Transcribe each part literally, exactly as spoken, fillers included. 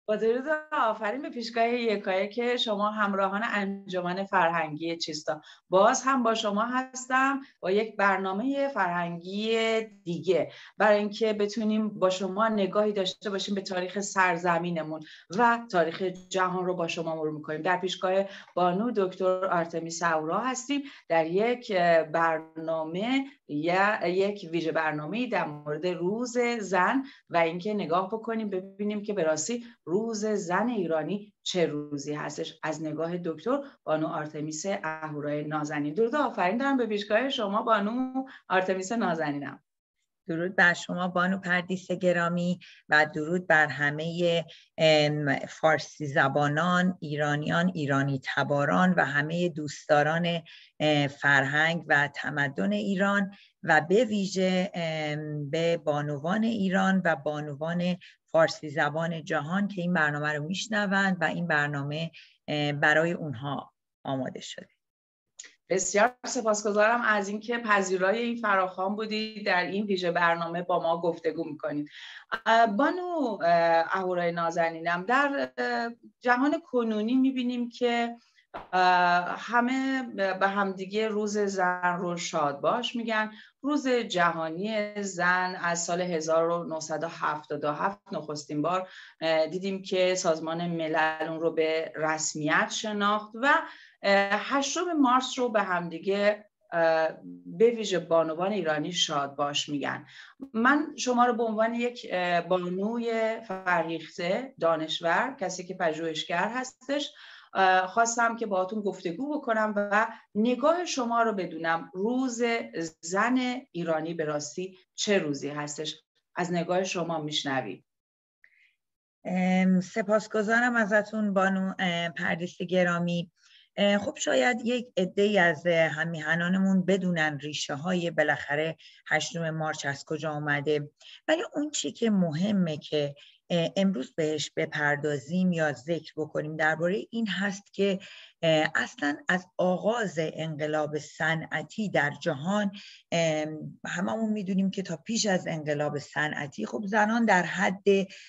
با درود و آفرین به پیشگاه یکایک که شما همراهان انجمن فرهنگی چیستا. باز هم با شما هستم با یک برنامه فرهنگی دیگه، برای اینکه بتونیم با شما نگاهی داشته باشیم به تاریخ سرزمینمون و تاریخ جهان رو با شما مرور میکنیم. در پیشگاه بانو دکتر آرتمیس اهورا هستیم در یک برنامه یا یک ویژه برنامه‌ای در مورد روز زن و اینکه نگاه بکنیم ببینیم که به راستی روز زن ایرانی چه روزی هستش از نگاه دکتر بانو آرتمیس اهورای نازنین. درود آفرین دارم به پیشگاه شما بانو آرتمیس نازنینم. درود بر شما بانو پردیس گرامی و درود بر همه فارسی زبانان، ایرانیان، ایرانی تباران و همه دوستداران فرهنگ و تمدن ایران و به ویژه به بانوان ایران و بانوان فارسی زبان جهان که این برنامه رو میشنوند و این برنامه برای اونها آماده شده. بسیار سپاسگزارم از اینکه پذیرای این فراخوان بودید در این ویژه برنامه با ما گفتگو میکنید. بانو اهورای نازنینم، در جهان کنونی میبینیم که همه به همدیگه روز زن رو شاد باش میگن. روز جهانی زن از سال هزار و نهصد و هفتاد و هفت نخستین بار دیدیم که سازمان ملل اون رو به رسمیت شناخت و هشتم مارس رو به همدیگه به ویژه بانوان ایرانی شاد باش میگن. من شما رو به عنوان یک بانوی فرهیخته، دانشور، کسی که پژوهشگر هستش خواستم که باهاتون گفتگو بکنم و نگاه شما رو بدونم روز زن ایرانی به راستی چه روزی هستش. از نگاه شما میشنوید. سپاسگزارم ازتون بانو پردیس گرامی. خب شاید یک عده‌ای از همیهنانمون بدونن ریشه های بالاخره هشتم مارس از کجا آمده، ولی اون چی که مهمه که امروز بهش بپردازیم یا ذکر بکنیم درباره این هست که اصلا از آغاز انقلاب صنعتی در جهان هممون میدونیم که تا پیش از انقلاب صنعتی خب زنان در حد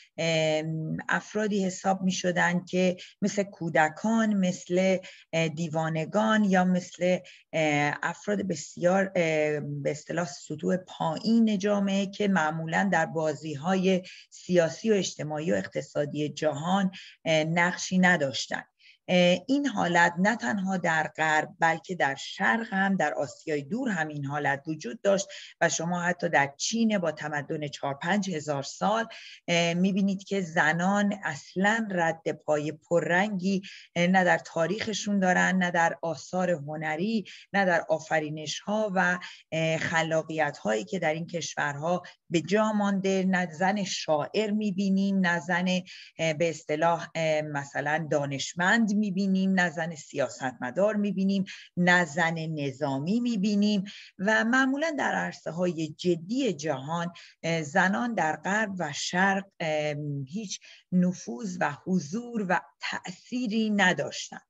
افرادی حساب میشدن که مثل کودکان، مثل دیوانگان یا مثل افراد بسیار به اصطلاح سطوح پایین جامعه که معمولا در بازی‌های سیاسی و اجتماعی و اقتصادی جهان نقشی نداشتند. این حالت نه تنها در غرب بلکه در شرق هم، در آسیای دور هم این حالت وجود داشت و شما حتی در چین با تمدن چهار پنج هزار سال میبینید که زنان اصلا رد پای پررنگی نه در تاریخشون دارن، نه در آثار هنری، نه در آفرینش ها و خلاقیت هایی که در این کشورها به جا مانده. نه زن شاعر میبینیم، نه زن به اصطلاح مثلا دانشمند میبینیم، نه زن سیاستمدار میبینیم، نه زن نظامی میبینیم و معمولا در عرصه های جدی جهان زنان در غرب و شرق هیچ نفوذ و حضور و تأثیری نداشتند.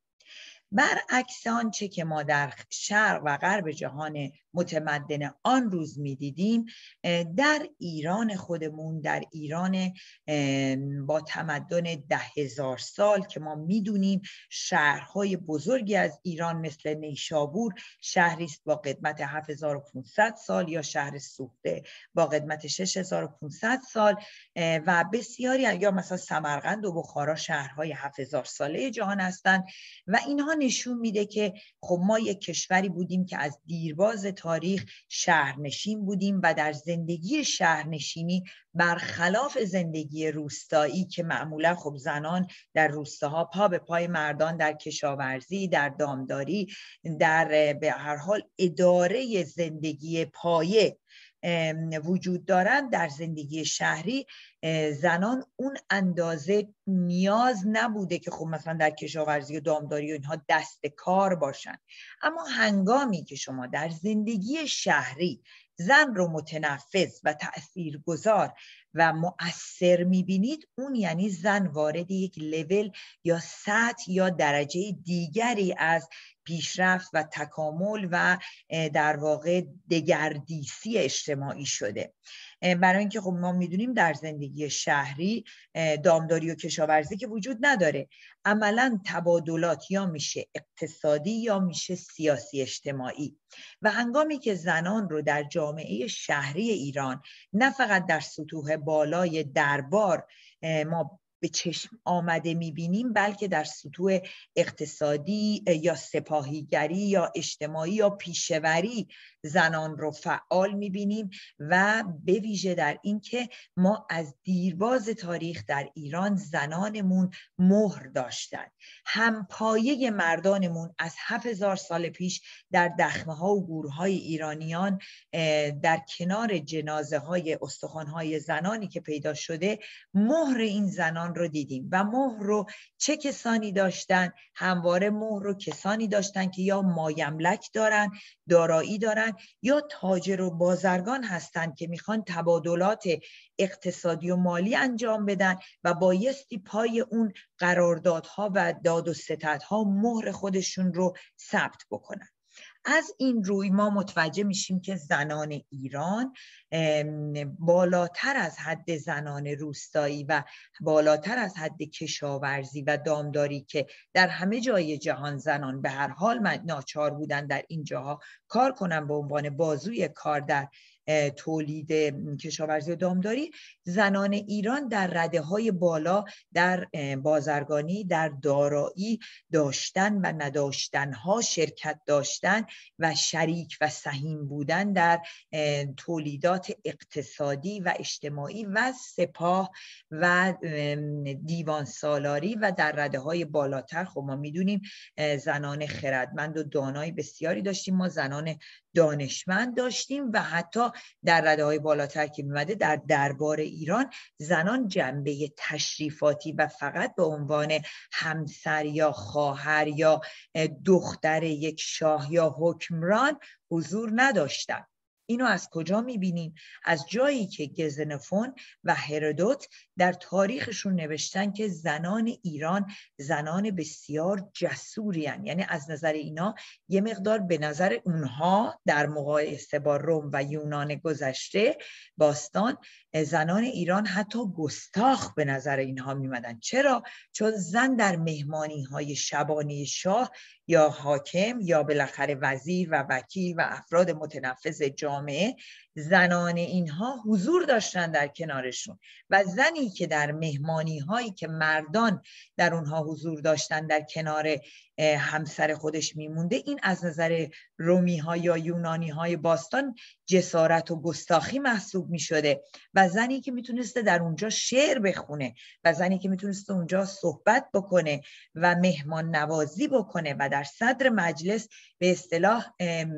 برعکس آنچه که ما در شرق و غرب جهان متمدن آن روز می‌دیدیم، در ایران خودمون، در ایران با تمدن ده هزار سال که ما می‌دونیم شهرهای بزرگی از ایران مثل نیشابور شهری است با قدمت هفت هزار و پانصد سال یا شهر سوخته با قدمت شش هزار و پانصد سال و بسیاری یا مثلا سمرقند و بخارا شهرهای هفت هزار ساله جهان هستند و اینها نشون میده که خب ما یک کشوری بودیم که از دیرباز تاریخ شهرنشین بودیم و در زندگی شهرنشینی برخلاف زندگی روستایی که معمولا خب زنان در روستاها پا به پای مردان در کشاورزی، در دامداری، در به هر حال اداره زندگی پایه وجود دارند، در زندگی شهری زنان اون اندازه نیاز نبوده که خب مثلا در کشاورزی و دامداری و اینها دست کار باشن. اما هنگامی که شما در زندگی شهری زن رو متنفذ و تأثیرگذار و مؤثر میبینید، اون یعنی زن وارد یک لول یا سطح یا درجه دیگری از پیشرفت و تکامل و در واقع دگردیسی اجتماعی شده. برای اینکه خب ما میدونیم در زندگی شهری دامداری و کشاورزی که وجود نداره، عملاً تبادلات یا میشه اقتصادی یا میشه سیاسی اجتماعی. و هنگامی که زنان رو در جامعه شهری ایران نه فقط در سطوح بالای دربار ما به چشم آمده میبینیم، بلکه در سطوح اقتصادی یا سپاهیگری یا اجتماعی یا پیشوری زنان رو فعال میبینیم و به ویژه در این که ما از دیرباز تاریخ در ایران زنانمون مهر داشتن. همپایه مردانمون از هفت هزار سال پیش در دخمه ها و گورهای ایرانیان در کنار جنازه های استخوان های زنانی که پیدا شده مهر این زنان رو دیدیم. و مهر رو چه کسانی داشتن؟ همواره مهر رو کسانی داشتن که یا مایملک دارن، دارایی دارن، یا تاجر و بازرگان هستن که میخوان تبادلات اقتصادی و مالی انجام بدن و بایستی پای اون قراردادها و داد و ستدها مهر خودشون رو ثبت بکنن. از این روی ما متوجه میشیم که زنان ایران بالاتر از حد زنان روستایی و بالاتر از حد کشاورزی و دامداری که در همه جای جهان زنان به هر حال ناچار بودن در این جاها کار کنن به عنوان بازوی کار در تولید کشاورزی و دامداری، زنان ایران در رده های بالا در بازرگانی، در دارایی داشتن و نداشتن ها شرکت داشتن و شریک و سهیم بودن در تولیدات اقتصادی و اجتماعی و سپاه و دیوان سالاری. و در رده های بالاتر خب ما میدونیم زنان خردمند و دانای بسیاری داشتیم، ما زنان دانشمند داشتیم و حتی در رده های بالاتر که میمده در دربار ایران زنان جنبه تشریفاتی و فقط به عنوان همسر یا خواهر یا دختر یک شاه یا حکمران حضور نداشتند. اینو از کجا میبینیم؟ از جایی که گزنفون و هرودوت در تاریخشون نوشتن که زنان ایران زنان بسیار جسوری هستند. یعنی از نظر اینا یه مقدار به نظر اونها در مقایسه با روم و یونان گذشته باستان زنان ایران حتی گستاخ به نظر اینها میمدن. چرا؟ چون زن در مهمانی های شبانه شاه یا حاکم یا بالاخره وزیر و وکیل و افراد متنفذ جامعه، زنان اینها حضور داشتن در کنارشون و زنی که در مهمانی هایی که مردان در اونها حضور داشتن در کنار همسر خودش میمونده، این از نظر رومی ها یا یونانی های باستان جسارت و گستاخی محسوب میشده. و زنی که میتونسته در اونجا شعر بخونه و زنی که میتونسته اونجا صحبت بکنه و مهمان نوازی بکنه و در صدر مجلس به اصطلاح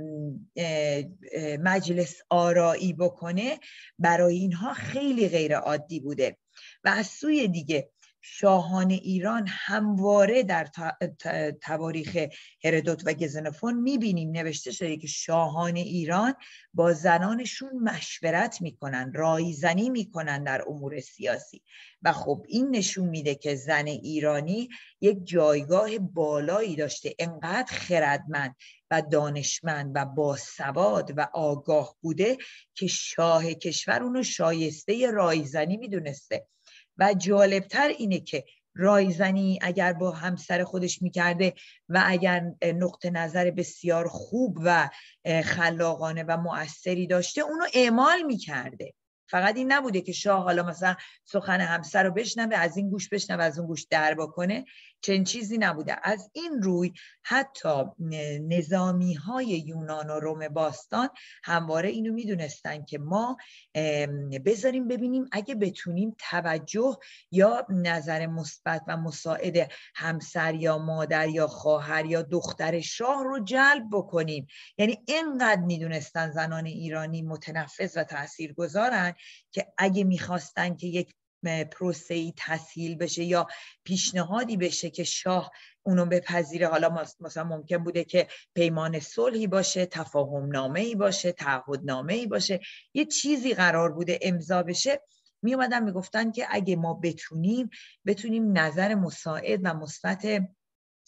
مجلس آرایی بکنه، برای اینها خیلی غیر عادی بوده. و از سوی دیگه شاهان ایران همواره در تواریخ هرودوت و گزنفون میبینیم نوشته شده که شاهان ایران با زنانشون مشورت میکنن، رایزنی میکنن در امور سیاسی. و خب این نشون میده که زن ایرانی یک جایگاه بالایی داشته، انقدر خردمند و دانشمند و باسواد و آگاه بوده که شاه کشور اونو شایسته رایزنی میدونسته. و جالبتر اینه که رایزنی اگر با همسر خودش میکرده و اگر نقطه نظر بسیار خوب و خلاقانه و مؤثری داشته، اونو اعمال میکرده. فقط این نبوده که شاه حالا مثلا سخن همسر رو بشنوه، از این گوش بشنوه از اون گوش در بکنه، چنین چیزی نبوده. از این روی حتی نظامی های یونان و روم باستان همواره اینو میدونستن که ما بذاریم ببینیم اگه بتونیم توجه یا نظر مثبت و مساعد همسر یا مادر یا خواهر یا دختر شاه رو جلب بکنیم. یعنی اینقدر میدونستن زنان ایرانی متنفذ و تاثیرگذارن که اگه میخواستن که یک پروسه‌ای تسهیل بشه یا پیشنهادی بشه که شاه اونو بپذیره، حالا مثلا ممکن بوده که پیمان صلحی باشه، تفاهم نامه‌ای باشه، تعهدنامه‌ای باشه، یه چیزی قرار بوده امضا بشه، می اومدن میگفتن که اگه ما بتونیم بتونیم نظر مساعد و مثبت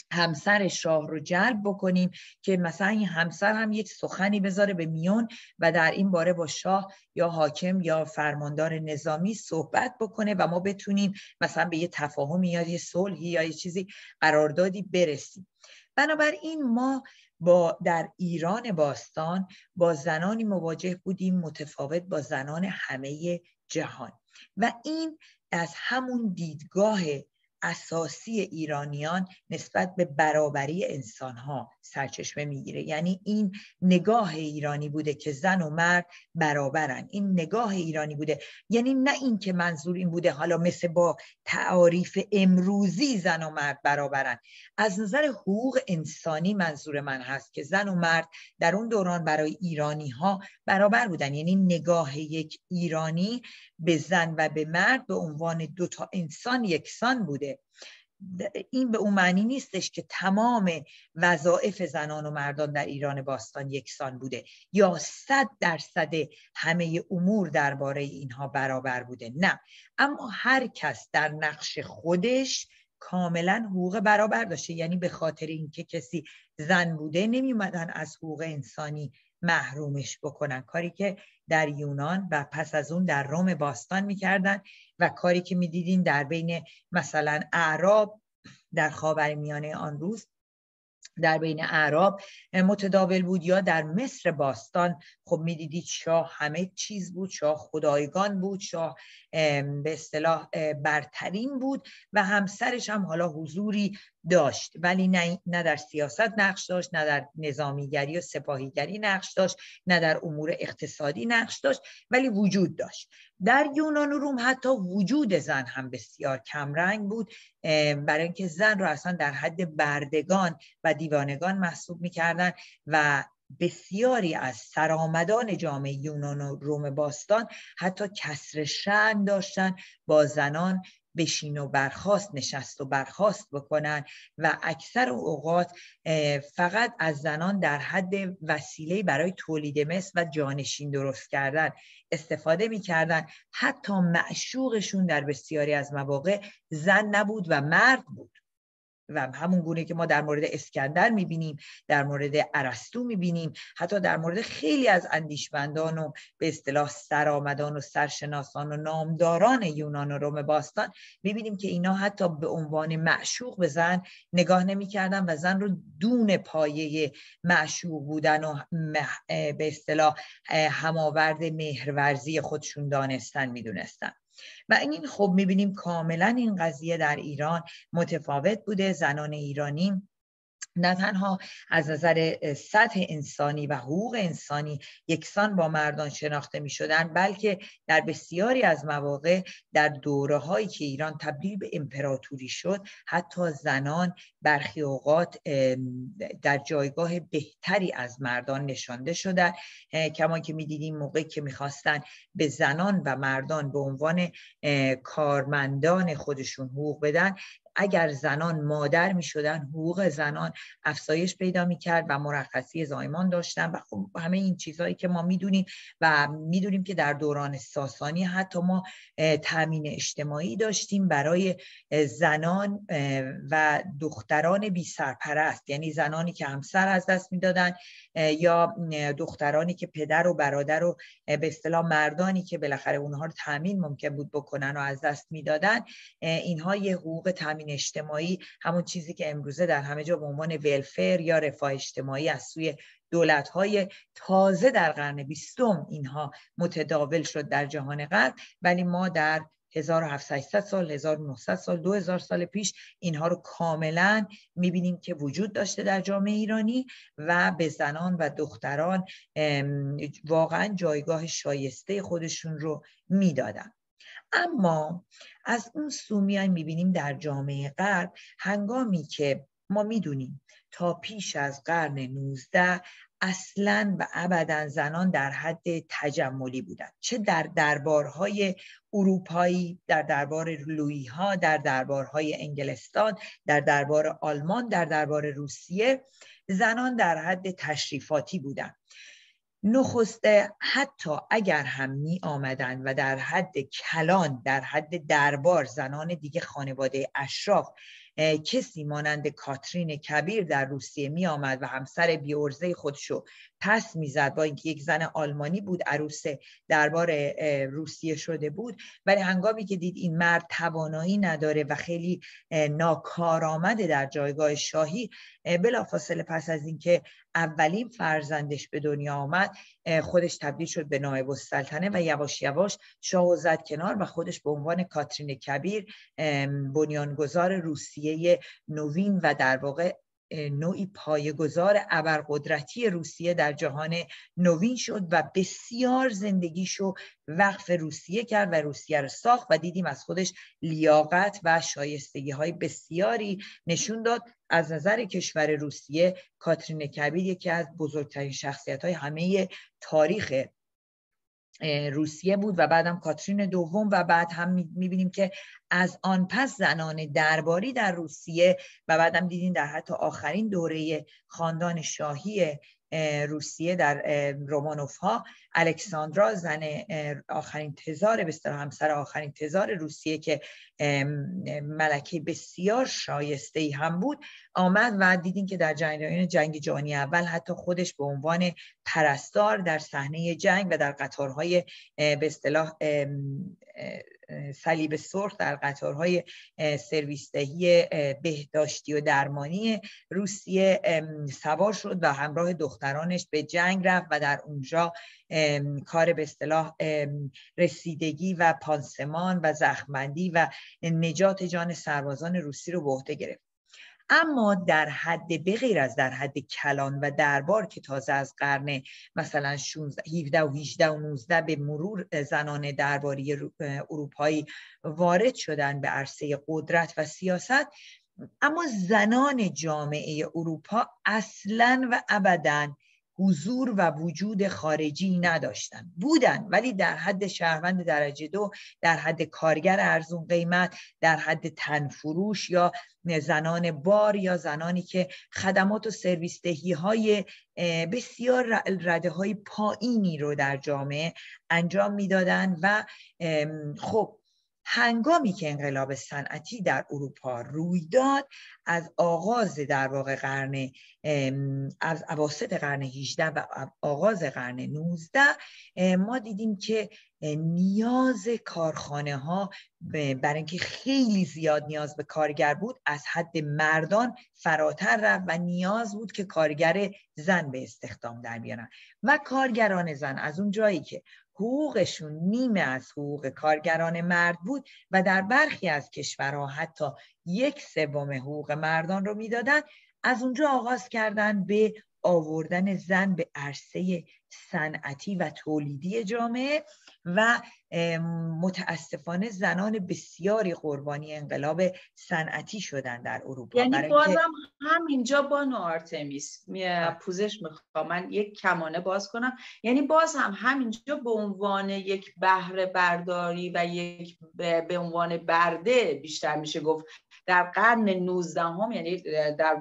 همسر شاه رو جلب بکنیم که مثلا این همسر هم یک سخنی بذاره به میون و در این باره با شاه یا حاکم یا فرماندار نظامی صحبت بکنه و ما بتونیم مثلا به یه تفاهمی یا یه صلحی یا یه چیزی قراردادی برسیم. بنابراین ما با در ایران باستان با زنانی مواجه بودیم متفاوت با زنان همه جهان و این از همون دیدگاه اساسی ایرانیان نسبت به برابری انسانها سرچشمه میگیره. یعنی این نگاه ایرانی بوده که زن و مرد برابرن، این نگاه ایرانی بوده. یعنی نه این که منظور این بوده حالا مثل با تعاریف امروزی زن و مرد برابرن. از نظر حقوق انسانی منظور من هست که زن و مرد در اون دوران برای ایرانی ها برابر بودن. یعنی نگاه یک ایرانی به زن و به مرد به عنوان دو تا انسان یکسان بوده. این به اون معنی نیستش که تمام وظایف زنان و مردان در ایران باستان یکسان بوده یا صد درصد همه امور درباره اینها برابر بوده، نه، اما هر کس در نقش خودش کاملا حقوق برابر داشته. یعنی به خاطر اینکه کسی زن بوده نمی اومدن از حقوق انسانی محرومش بکنن، کاری که در یونان و پس از اون در روم باستان میکردن و کاری که میدیدین در بین مثلا اعراب در خاورمیانه آن روز در بین اعراب متداول بود، یا در مصر باستان خب میدیدید شاه همه چیز بود، شاه خدایگان بود، شاه به اصطلاح برترین بود و همسرش هم حالا حضوری داشت، ولی نه, نه در سیاست نقش داشت، نه در نظامیگری و سپاهیگری نقش داشت، نه در امور اقتصادی نقش داشت، ولی وجود داشت. در یونان و روم حتی وجود زن هم بسیار کمرنگ بود، برای اینکه زن رو اصلا در حد بردگان و دیوانگان محسوب می‌کردن و بسیاری از سرآمدان جامعه یونان و روم باستان حتی کسر شأن داشتن با زنان بشین و برخاست، نشست و برخاست بکنن و اکثر اوقات فقط از زنان در حد وسیله برای تولید مثل و جانشین درست کردن استفاده می‌کردن. حتی معشوقشون در بسیاری از مواقع زن نبود و مرد بود و همون گونه که ما در مورد اسکندر میبینیم، در مورد ارسطو میبینیم، حتی در مورد خیلی از اندیشمندان و به اصطلاح سرآمدان و سرشناسان و نامداران یونان و روم باستان میبینیم که اینا حتی به عنوان معشوق به زن نگاه نمیکردن و زن رو دون پایه معشوق بودن و به اصطلاح هماورد مهرورزی خودشون دانستن میدونستن. و این خب میبینیم کاملا این قضیه در ایران متفاوت بوده. زنان ایرانی نه تنها از نظر سطح انسانی و حقوق انسانی یکسان با مردان شناخته می شدن، بلکه در بسیاری از مواقع در دوره هایی که ایران تبدیل به امپراتوری شد حتی زنان برخی اوقات در جایگاه بهتری از مردان نشانده شدن، کما که می دیدیم موقعی که می خواستن به زنان و مردان به عنوان کارمندان خودشون حقوق بدن، اگر زنان مادر می شدن حقوق زنان افزایش پیدا می کرد و مرخصی زایمان داشتن و خب همه این چیزهایی که ما می دونیم و می دونیم که در دوران ساسانی حتی ما تامین اجتماعی داشتیم برای زنان و دختران بی سرپرست، یعنی زنانی که همسر از دست می دادن یا دخترانی که پدر و برادر و به اصطلاح مردانی که بالاخره اونها رو تامین ممکن بود بکنن و از دست می دادن، اینها یه حقوق تامین اجتماعی، همون چیزی که امروزه در همه جا به عنوان ولفر یا رفاه اجتماعی از سوی دولت‌های تازه در قرن بیستم اینها متداول شد در جهان غرب، ولی ما در هزار و هفتصد سال، هزار و نهصد سال، دو هزار سال پیش اینها رو کاملا می‌بینیم که وجود داشته در جامعه ایرانی و به زنان و دختران واقعا جایگاه شایسته خودشون رو میدادن. اما از اون سو میایم میبینیم در جامعه غرب هنگامی که ما میدونیم تا پیش از قرن نوزده اصلاً و ابداً زنان در حد تجملی بودند، چه در دربارهای اروپایی، در دربار لویی ها، در دربارهای انگلستان، در دربار آلمان، در دربار روسیه، زنان در حد تشریفاتی بودند. نخسته حتی اگر هم می آمدن و در حد کلان، در حد دربار، زنان دیگه خانواده اشراف کسی مانند کاترین کبیر در روسیه می آمد و همسر بی‌عرضه خودشو پس میزد، با اینکه یک زن آلمانی بود، عروس دربار روسیه شده بود، ولی هنگامی که دید این مرد توانایی نداره و خیلی ناکارآمده در جایگاه شاهی، بلافاصله پس از اینکه اولین فرزندش به دنیا آمد خودش تبدیل شد به نایب السلطنه و یواش یواش شاهو زد کنار و خودش به عنوان کاترین کبیر بنیانگذار روسیه نوین و در واقع نوعی پایه‌گذار ابرقدرتی روسیه در جهان نوین شد و بسیار زندگیشو وقف روسیه کرد و روسیه رو ساخت و دیدیم از خودش لیاقت و شایستگی‌های بسیاری نشون داد. از نظر کشور روسیه کاترین کبیر یکی از بزرگترین شخصیت‌های همه تاریخ روسیه بود و بعدم کاترین دوم و بعد هم میبینیم که از آن پس زنان درباری در روسیه و بعدم دیدیم در حتی آخرین دوره خاندان شاهی روسیه در رومانوف ها، الکساندرا زن آخرین تزار، به اصطلاح همسر آخرین تزار روسیه که ملکه بسیار شایسته ای هم بود، آمد و دیدیم که در جنگ جنگ جهانی اول حتی خودش به عنوان پرستار در صحنه جنگ و در قطارهای به اصطلاح صلیب سرخ در قطارهای سرویسدهی بهداشتی و درمانی روسیه سوار شد و همراه دخترانش به جنگ رفت و در اونجا کار به اصطلاح رسیدگی و پانسمان و زخمبندی و نجات جان سربازان روسی رو به عهده گرفت. اما در حد بغیر از در حد کلان و دربار که تازه از قرن مثلا هفده و هجده و نوزده به مرور زنان درباری اروپایی وارد شدن به عرصه قدرت و سیاست، اما زنان جامعه اروپا اصلاً و ابداً حضور و وجود خارجی نداشتن. بودن ولی در حد شهروند درجه دو، در حد کارگر ارزون قیمت، در حد تنفروش یا زنان بار یا زنانی که خدمات و سرویس دهی های بسیار رده های پایینی رو در جامعه انجام میدادن. و خب هنگامی که انقلاب صنعتی در اروپا روی داد، از آغاز در واقع قرن از اواسط قرن هجده و آغاز قرن نوزده ما دیدیم که نیاز کارخانه ها برای اینکه خیلی زیاد نیاز به کارگر بود از حد مردان فراتر رفت و نیاز بود که کارگر زن به استخدام در بیارن و کارگران زن از اون جایی که حقوقشون نیمه از حقوق کارگران مرد بود و در برخی از کشورها حتی یک سوم حقوق مردان رو میدادن، از اونجا آغاز کردن به آوردن زن به عرصه صنعتی و تولیدی جامعه و متاسفانه زنان بسیاری قربانی انقلاب صنعتی شدن در اروپا. یعنی بازم همینجا بانو آرتمیس پوزش میخوام من یک کمانه باز کنم، یعنی باز هم همینجا به عنوان یک بهره برداری و یک به عنوان برده بیشتر میشه گفت در قرن نوزدهم، یعنی در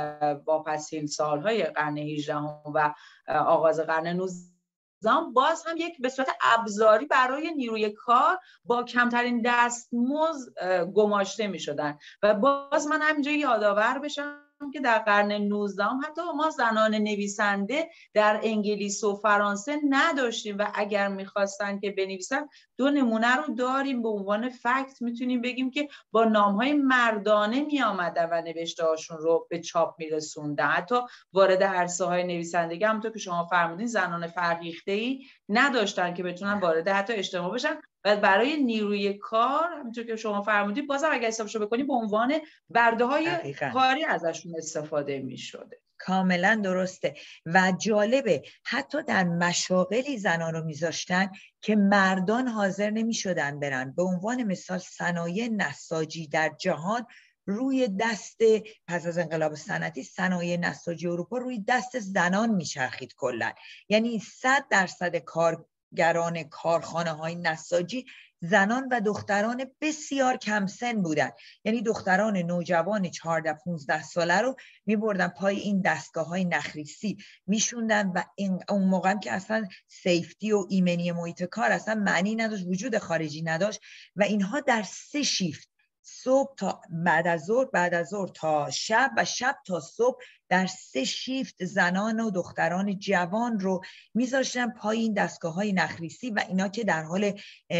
واپسین سالهای قرن هجدهم و آغاز قرن نوزدهم، باز هم یک به صورت ابزاری برای نیروی کار با کمترین دستمزد گماشته می شدن. و باز من همینجا یادآور بشم که در قرن نوزدهم حتی ما زنان نویسنده در انگلیس و فرانسه نداشتیم و اگر میخواستن که بنویسن دو نمونه رو داریم به عنوان فکت میتونیم بگیم که با نامهای مردانه میامدن و نوشته هاشون رو به چاپ میرسوندن. حتی وارد عرصه های نویسندگی همونطور که شما فرمودین زنان فرهیخته‌ای نداشتن که بتونن وارد حتی اجتماع بشن و برای نیروی کار همونطور که شما فرمودید بازم اگه حسابشو بکنیم به عنوان برده های کاری ازشون استفاده می شده. کاملا درسته و جالبه حتی در مشاغلی زنان رو میذاشتن که مردان حاضر نمی شدن برن. به عنوان مثال صنایع نساجی در جهان روی دست پس از انقلاب صنعتی صنایع نساجی اروپا روی دست زنان میچرخید کلا، یعنی صد درصد کارگران کارخانه های نساجی زنان و دختران بسیار کم سن بودن. یعنی دختران نوجوان چهارده پانزده ساله رو می بردن پای این دستگاه های نخریسی میشوندن و این اون موقع که اصلا سیفتی و ایمنی محیط کار اصلا معنی نداشت، وجود خارجی نداشت و اینها در سه شیفت صبح تا بعد از ظهر، بعد از ظهر تا شب و شب تا صبح در سه شیفت زنان و دختران جوان رو میذاشتن پایین دستگاه های نخریسی و اینا که در حال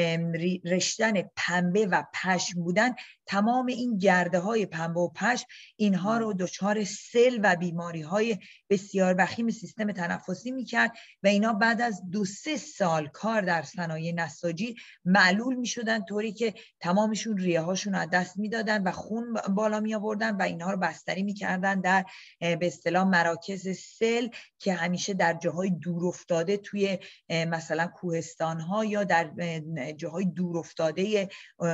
رشتن پنبه و پشم بودن، تمام این گرده های پنبه و پشم اینها رو دچار سل و بیماری های بسیار وخیم سیستم تنفسی میکرد و اینا بعد از دو سه سال کار در صنایع نساجی معلول میشدن، طوری که تمامشون ریه هاشون از دست میدادن و خون بالا می آوردن و اینها رو بستری میکردن در به اصطلاح مراکز سل که همیشه در جاهای دور افتاده توی مثلا کوهستان ها یا در جاهای دور افتاده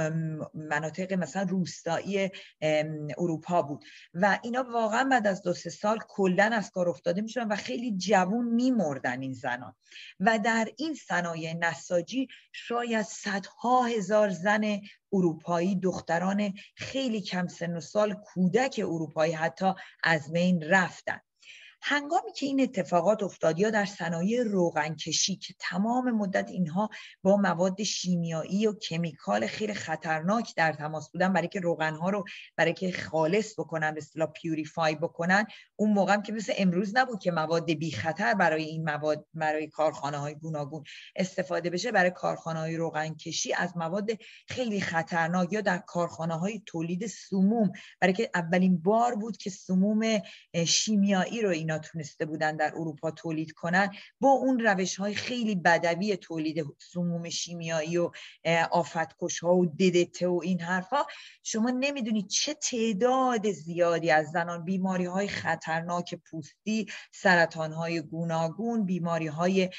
مناطق مثلا روستایی اروپا بود و اینا واقعا بعد از دو سه سال کلن از کار افتاده میشدن و خیلی جوون میمردن این زنان. و در این صنایع نساجی شاید صدها هزار زن اروپایی، دختران خیلی کم سن و سال، کودک اروپایی حتی از بین رفتن. هنگامی که این اتفاقات افتاد یا در صنایع روغنکشی که تمام مدت اینها با مواد شیمیایی و کمیکال خیلی خطرناک در تماس بودن برای که روغنها رو برای که خالص بکنن، به اصطلاح پیوریفای بکنن، اون موقع هم که مثل امروز نبود که مواد بی خطر برای این مواد برای کارخانه‌های گوناگون استفاده بشه. برای کارخانه‌های روغنکشی از مواد خیلی خطرناک یا در کارخانه‌های تولید سموم، برای که اولین بار بود که سموم شیمیایی رو اینا تونسته بودن در اروپا تولید کنن، با اون روش‌های خیلی بدوی تولید سموم شیمیایی و آفتکش‌ها و ددته و این حرفا، شما نمیدونید چه تعداد زیادی از زنان بیماری‌های خطرناک پوستی، سرطان‌های گوناگون، بیماری‌های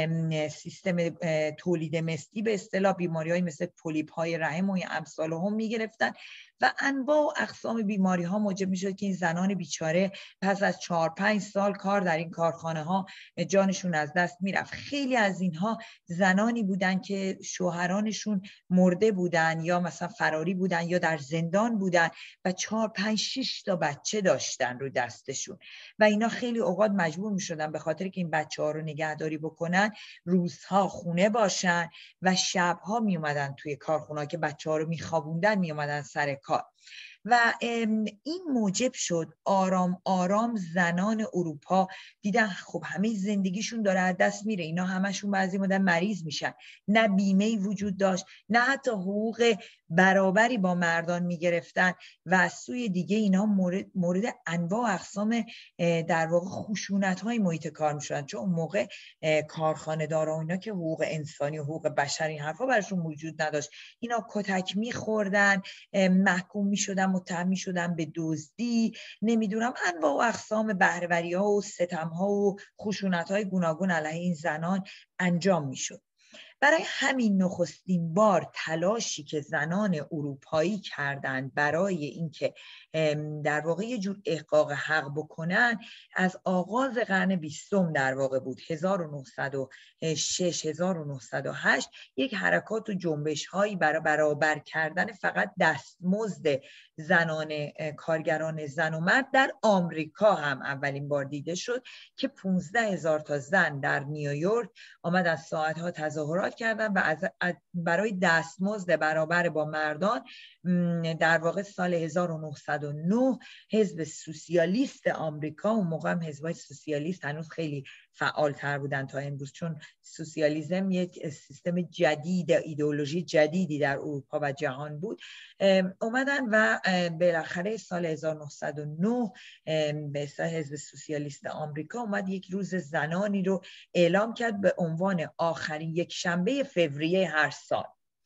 سیستم تولید مثلی، به اصطلاح بیماری‌های مثل پولیپ‌های رحم و امثال هم می‌گرفتن و انواع و اقسام بیماری ها موجب می شد که این زنان بیچاره پس از چهار پنج سال کار در این کارخانه ها جانشون از دست می رفت. خیلی از اینها زنانی بودن که شوهرانشون مرده بودن یا مثلا فراری بودن یا در زندان بودن و چهار پنج شش تا بچه داشتن رو دستشون و اینا خیلی اوقات مجبور می شدن به خاطر که این بچه ها رو نگهداری بکنن روزها خونه باشن و شبها می اومدن توی کارخونه که بچه ها رو می خوابوندن، می اومدن سر کار. و این موجب شد آرام آرام زنان اروپا دیدن خب همه زندگیشون داره از دست میره، اینا همشون بعضی مدت مریض میشن، نه بیمه‌ای وجود داشت، نه حتی حقوق برابری با مردان میگرفتن و از سوی دیگه اینا مورد, مورد انواع و اقسام در واقع خشونت‌های محیط کار میشدن، چون اون موقع کارخانه دارا اینا که حقوق انسانی و حقوق بشری این حرفا براشون وجود نداشت، اینا کتک میخوردن، محکوم میشدن، متهم میشدن به دزدی، نمیدونم انواع و اقسام بهره‌وری‌ها و ستم‌ها و خشونت‌های گوناگون علیه این زنان انجام میشد. برای همین نخستین بار تلاشی که زنان اروپایی کردند برای اینکه در واقع یه جور احقاق حق بکنن از آغاز قرن بیستم در واقع بود، هزار و نهصد و شش هزار و نهصد و هشت، یک حرکات و جنبش هایی برای برابر کردن فقط دستمزد زنان کارگران زن و مرد در آمریکا هم اولین بار دیده شد که پانزده هزار تا زن در نیویورک آمدن ساعتها تظاهرات کردن و از برای دستمزد برابر با مردان در واقع سال هزار و نهصد و نه حزب سوسیالیست آمریکا، اون موقع هم حزبای سوسیالیست هنوز خیلی فعالتر بودن تا امروز، چون سوسیالیسم یک سیستم جدید، ایدئولوژی جدیدی در اروپا و جهان بود، اومدن و بالاخره سال هزار و نهصد و نه به اصطلاح حزب سوسیالیست آمریکا اومد یک روز زنانی رو اعلام کرد به عنوان آخرین یک شنبه فوریه هر سال،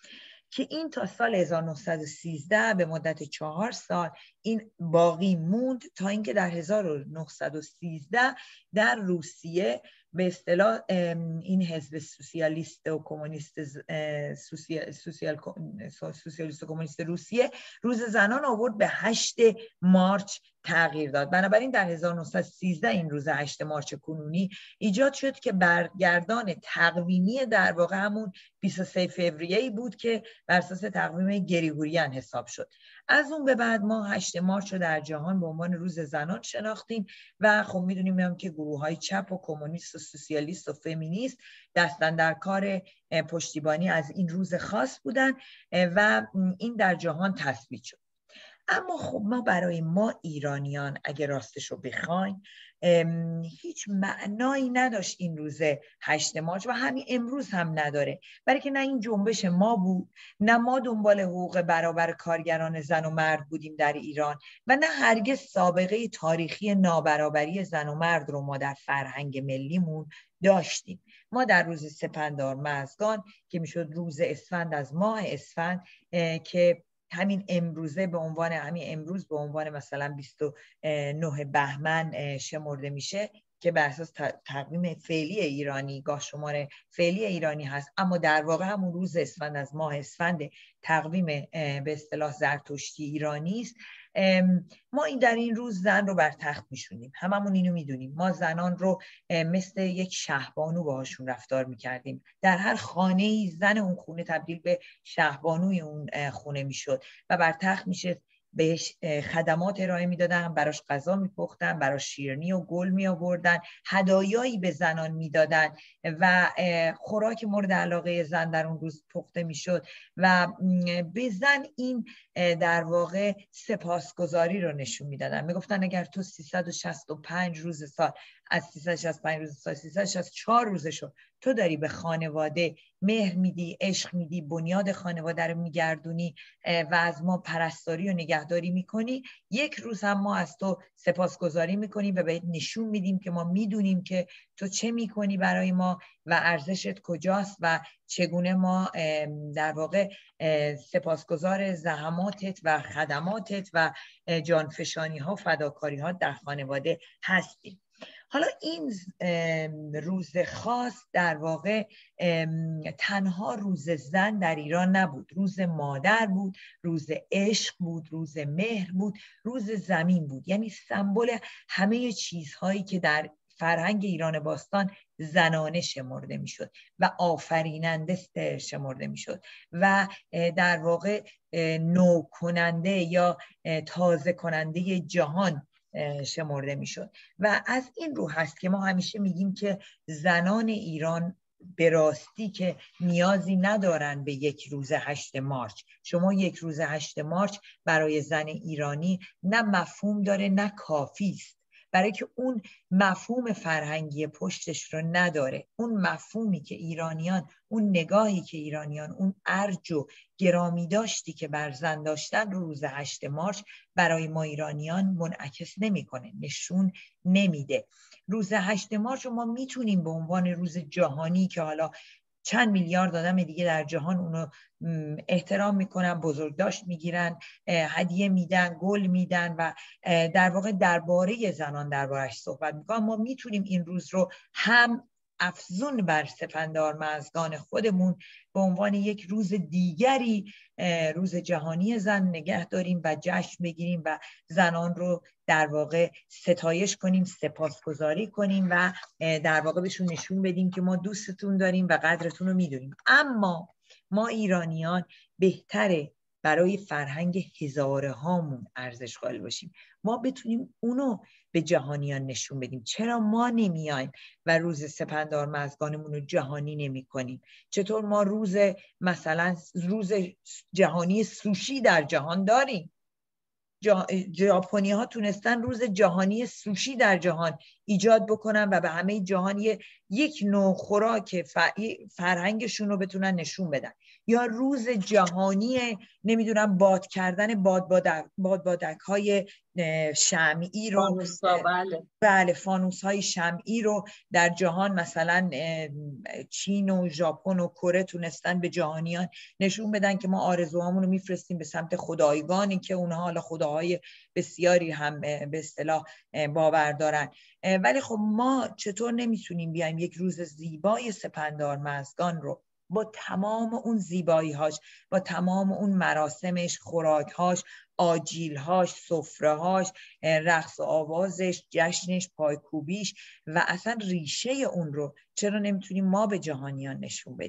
که این تا سال هزار و نهصد و سیزده به مدت چهار سال این باقی موند تا اینکه در هزار و نهصد و سیزده در روسیه به اصطلاح این حزب سوسیالیست و کمونیست سوسیال سوسیال سوسیالیست و کمونیست روسیه روز زنان آورد به هشت مارچ تغییر داد. بنابراین در هزار و نهصد و سیزده این روز هشت مارچ کنونی ایجاد شد که برگردان تقویمی در واقع همون بیست و سه فوریه بود که بر اساس تقویم گریگوریان حساب شد. از اون به بعد ما هشت مارچ رو در جهان به عنوان روز زنان شناختیم و خب میدونیم هم که گروه‌های چپ و کمونیست و سوسیالیست و فمینیست دستن در کار پشتیبانی از این روز خاص بودن و این در جهان تثبیت شد. اما خب ما برای ما ایرانیان اگه راستش رو بخوایم هیچ معنایی نداشت این روز هشت مارچ و همین امروز هم نداره، برای که نه این جنبش ما بود، نه ما دنبال حقوق برابر کارگران زن و مرد بودیم در ایران و نه هرگز سابقه تاریخی نابرابری زن و مرد رو ما در فرهنگ ملیمون داشتیم. ما در روز سپندار مزگان که میشد روز اسفند از ماه اسفند که همین امروزه به عنوان همین امروز به عنوان مثلا بیست و نه بهمن شمرده میشه که بر اساس تقویم فعلی ایرانی گاه شمار فعلی ایرانی هست، اما در واقع همون روز اسفند از ماه اسفند تقویم به اصطلاح زرتشتی ایرانی است. ما این در این روز زن رو بر تخت میشونیم، هممون اینو میدونیم. ما زنان رو مثل یک شهبانو باهاشون رفتار میکردیم. در هر خانه‌ای زن اون خونه تبدیل به شهبانوی اون خونه میشد و بر تخت میشه، بهش خدمات ارائه میدادن، براش غذا میپختن، براش شیرینی و گل می آوردن، هدایایی به زنان میدادن و خوراک مورد علاقه زن در اون روز پخته میشد و به زن این در واقع سپاسگزاری رو نشون میدادن. میگفتن اگر تو سیصد و شصت و پنج روز سال از سیصد و شصت و پنج روز سال سیصد و شصت و چهار روزشو تو داری به خانواده مهر میدی، عشق میدی، بنیاد خانواده رو میگردونی و از ما پرستاری و نگهداری میکنی، یک روز هم ما از تو سپاسگزاری میکنیم و بهت نشون میدیم که ما میدونیم که تو چه میکنی برای ما و ارزشت کجاست و چگونه ما در واقع سپاسگزار زحماتت و خدماتت و جانفشانی ها و فداکاری ها در خانواده هستیم. حالا این روز خاص در واقع تنها روز زن در ایران نبود، روز مادر بود، روز عشق بود، روز مهر بود، روز زمین بود. یعنی سمبل همه چیزهایی که در فرهنگ ایران باستان زنانه شمرده میشد و آفریننده شمرده میشد و در واقع نو کننده یا تازه کننده جهان شمرده میشد. و از این رو هست که ما همیشه میگیم که زنان ایران به راستی که نیازی ندارن به یک روز هشت مارچ. شما یک روز هشت مارچ برای زن ایرانی نه مفهوم داره نه کافی است، برای که اون مفهوم فرهنگی پشتش رو نداره. اون مفهومی که ایرانیان، اون نگاهی که ایرانیان، اون ارج و گرامی داشتی که بر زن داشتن رو روز هشت مارچ برای ما ایرانیان منعکس نمیکنه، نشون نمیده. روز هشت مارچ رو ما میتونیم به عنوان روز جهانی که حالا چند میلیارد آدم دیگه در جهان اونو احترام میکنن، بزرگداشت میگیرن، هدیه میدن، گل میدن و در واقع درباره زنان دربارش صحبت میکنن، ما میتونیم این روز رو هم افزون بر سپندار مزگان خودمون به عنوان یک روز دیگری، روز جهانی زن نگه داریم و جشن بگیریم و زنان رو در واقع ستایش کنیم، سپاسگزاری کنیم و در واقع بهشون نشون بدیم که ما دوستتون داریم و قدرتون رو میدونیم. اما ما ایرانیان بهتره برای فرهنگ هزاره هامون ارزش قائل باشیم، ما بتونیم اونو به جهانیان نشون بدیم. چرا ما نمیایم و روز سپندار مزگانمون رو جهانی نمی کنیم؟ چطور ما روز مثلا روز جهانی سوشی در جهان داریم؟ ژاپنی ها تونستن روز جهانی سوشی در جهان ایجاد بکنن و به همه جهان یک نوع خوراک فرهنگشون رو بتونن نشون بدن. یا روز جهانی نمیدونم باد کردن باد بادک, باد بادک های شمعی رو، فانوس‌ها، بله بله فانوس های شمعی رو در جهان مثلا چین و ژاپن و کره تونستن به جهانیان نشون بدن که ما آرزوهامون رو میفرستیم به سمت خدایگانی که اونها حالا خداهای بسیاری هم به اصطلاح باور دارن. ولی خب ما چطور نمیتونیم بیایم یک روز زیبای سپندار مزگان رو با تمام اون زیبایی‌هاش، با تمام اون مراسمش، خوراک‌هاش، آجیل‌هاش، سفره‌هاش، رقص و آوازش، جشنش، پایکوبیش و اصلا ریشه اون رو چرا نمیتونیم ما به جهانیان نشون بدیم؟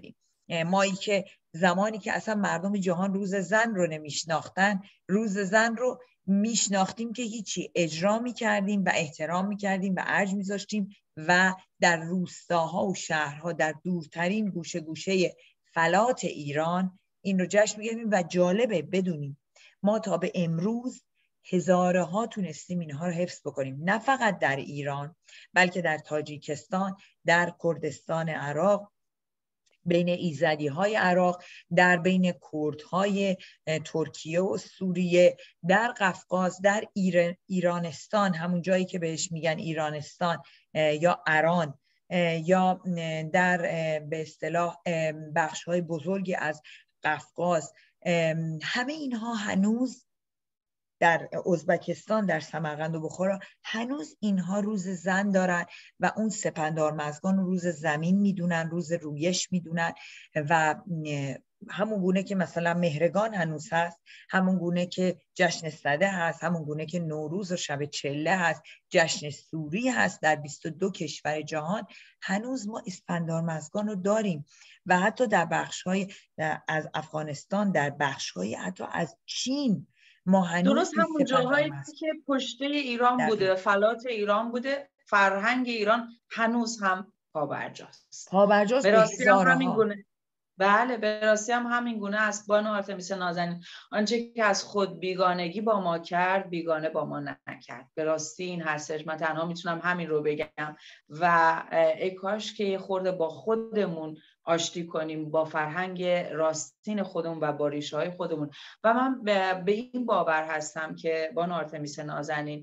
مایی که زمانی که اصلا مردم جهان روز زن رو نمیشناختن، روز زن رو میشناختیم که هیچی، اجرا میکردیم و احترام میکردیم و ارج میذاشتیم و در روستاها و شهرها در دورترین گوشه گوشه فلات ایران این رو جشن میگیریم. و جالبه بدونیم ما تا به امروز هزاره ها تونستیم اینها رو حفظ بکنیم، نه فقط در ایران بلکه در تاجیکستان، در کردستان عراق، بین ایزدی های عراق، در بین کرد های ترکیه و سوریه، در قفقاز، در ایران، ایرانستان، همون جایی که بهش میگن ایرانستان یا ایران، یا در به اصطلاح بخش های بزرگی از قفقاز، همه اینها هنوز در ازبکستان، در سمرقند و بخارا هنوز اینها روز زن دارن و اون سپندارمزگان روز زمین میدونن، روز رویش میدونن و همون گونه که مثلا مهرگان هنوز هست، همون گونه که جشن سده هست، همون گونه که نوروز و شب چله هست، جشن سوری هست، در بیست و دو کشور جهان هنوز ما اسپندارمزگان رو داریم و حتی در بخش‌های از افغانستان، در بخش‌های حتی از چین ما هنوز درست همون جاهایی که پشته ایران دقیقا. بوده، فلات ایران بوده، فرهنگ ایران هنوز هم پابرجاست. پابرجاست به هزارها. بله به راستی هم همین گونه است. بانو آرتمیس نازنین، آنچه که از خود بیگانگی با ما کرد بیگانه با ما نکرد. به راستی این هستش، من تنها میتونم همین رو بگم و ای کاش که یه خورده با خودمون آشتی کنیم، با فرهنگ راستین خودمون و با ریشه های خودمون. و من به این باور هستم که بانو آرتمیس نازنین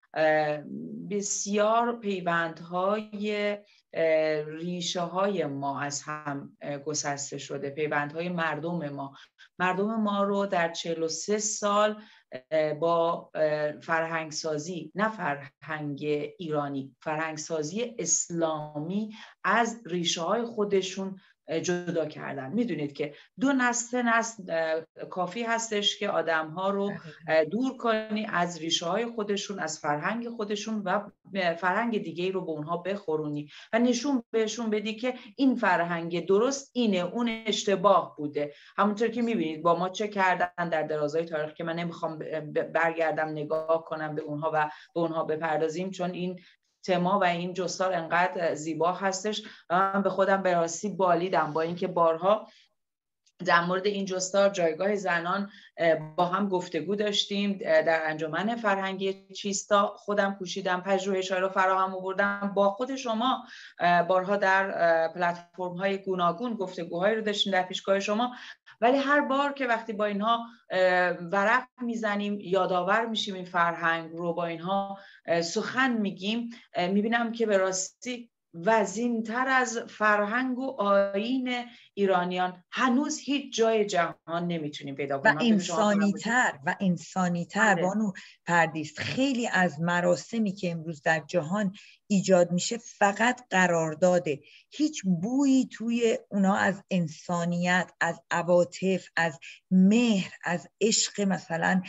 بسیار پیوندهای ریشه های ما از هم گسسته شده، پیوندهای مردم ما مردم ما رو در چهل و سه سال با فرهنگسازی، نه فرهنگ ایرانی، فرهنگسازی اسلامی از ریشه های خودشون جدا کردن. میدونید که دو نسل نسل کافی هستش که آدم ها رو دور کنی از ریشه های خودشون، از فرهنگ خودشون و فرهنگ دیگه رو به اونها بخورونی و نشون بهشون بدی که این فرهنگ درست اینه، اون اشتباه بوده. همونطور که میبینید با ما چه کردن در درازای تاریخ که من نمیخوام برگردم نگاه کنم به اونها و به اونها بپردازیم، چون این تما و این جستار انقدر زیبا هستش و من به خودم به راستی بالیدم با اینکه بارها در مورد این جستار جایگاه زنان با هم گفتگو داشتیم در انجمن فرهنگی چیستا، خودم کوشیدم پژوهش‌ها رو فراهم آوردم، با خود شما بارها در پلتفرم‌های گوناگون گفتگوهایی رو داشتیم در پیشگاه شما، ولی هر بار که وقتی با اینها ورق میزنیم، یادآور میشیم این فرهنگ رو، با اینها سخن میگیم، میبینم که به راستی وزین‌تر از فرهنگ و آیین ایرانیان هنوز هیچ جای جهان نمیتونیم پیدا کنیم. و انسانی‌تر و انسانی‌تر بانو پردیس. خیلی از مراسمی که امروز در جهان ایجاد میشه فقط قرارداده، هیچ بویی توی اونا از انسانیت، از عواطف، از مهر، از عشق مثلا